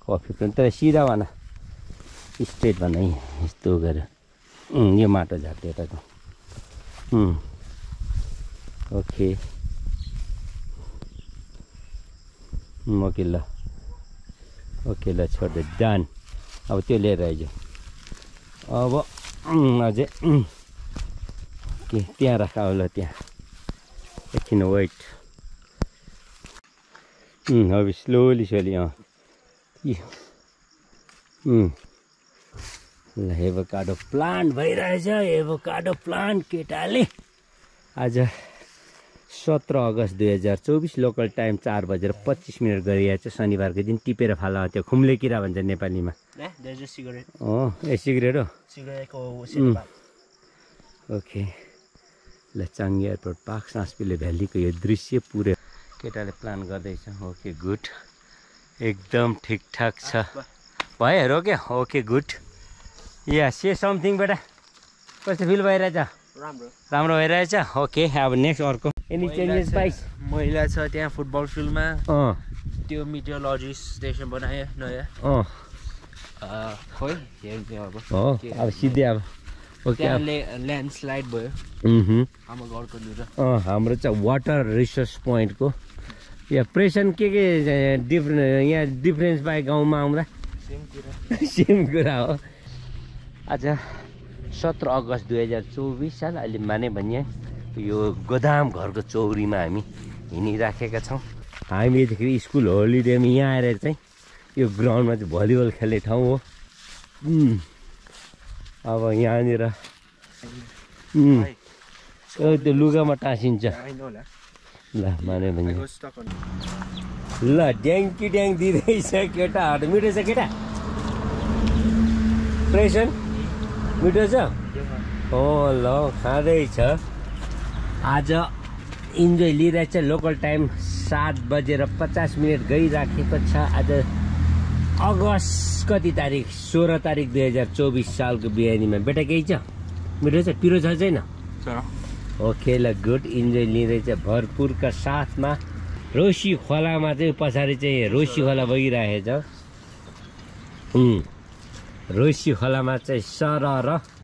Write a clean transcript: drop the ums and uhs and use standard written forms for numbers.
coffee पनि तर सिधा भन स्ट्रेट भन यस्तो गरेर यो माटो झार्दै यताको ओके ओके ल छोड्दै डन अब त्यो लिएर आइज अब अझै के त्यहाँ राख ल त्यहाँ एकछिन वेट अब स्लोली ल एभोकाडो प्लान्ट भइरहेछ एभोकाडो प्लान्ट केटाले आज 17 अगस्त 2024 लोकल टाइम 4:25 गरिरहेछ शनिबारको दिन टिपेर फाला त्यो खुम्ले किरा भन्छ नेपालीमा ए सिगरेट हो ओके ल चाङ्गे एयरपोर्ट पार्क साँसपिले भ्यालीको यो दृश्य पुरै केटाले प्लान गर्दैछ ओके गुड एकदम ठिकठाक छ भयो क्या ओके गुड या से समथिङ बेटा कस्तो फिल भइरहेछ राम्रो भइरहेछ ओके अब नेक्स्ट अर्को एनी चेन्जेस पाइस महिला छ त्यहाँ फुटबल फिल्डमा त्यो मिटियोलोजी स्टेसन बनायो नयाँ खोइ हेर्नु अब सिधै अब ओके ल्यान्डस्लाइड भयो हाम्रो घरको निर हाम्रो चाहिँ वाटर रिसोर्स पोइन्टको यहाँ प्रेसन के यहाँ डिफ्रेन्स पाए गाउँमा आउँदा सेम कुरा हो आज 17 अगस्त 2024 साल अहिले माने भने यो गोदाम घरको चौरीमा हामी हिँडिराखेका छौँ हामी यतिखेर स्कुल होलिडेमा यहाँ आएर चाहिँ यो ग्राउन्डमा चाहिँ भलिबल खेल्ने ठाउँ हो अब यहाँनिर त्यो लुगामा टाँसिन्छ ल माने भने ल ड्याङ्की ड्याङ दिँदैछ केटाहरू मिठो छ केटा प्रेसन मिठो छ ल खाँदैछ आज इन्जोय लिइरहेछ लोकल टाइम 7:50 गइराखेको छ आज अगस्त कति तारिक 16 तारिक 2024 सालको बिहानीमा बेटा केही छ मिठो छ पिरो छ छैन ओके ल गुड इन्जोय लिँदैछ भरपुरका साथमा रोसी खोलामा चाहिँ पछाडि चाहिँ रोसी खोला बगिरहेछ रोसी खोलामा चाहिँ सरर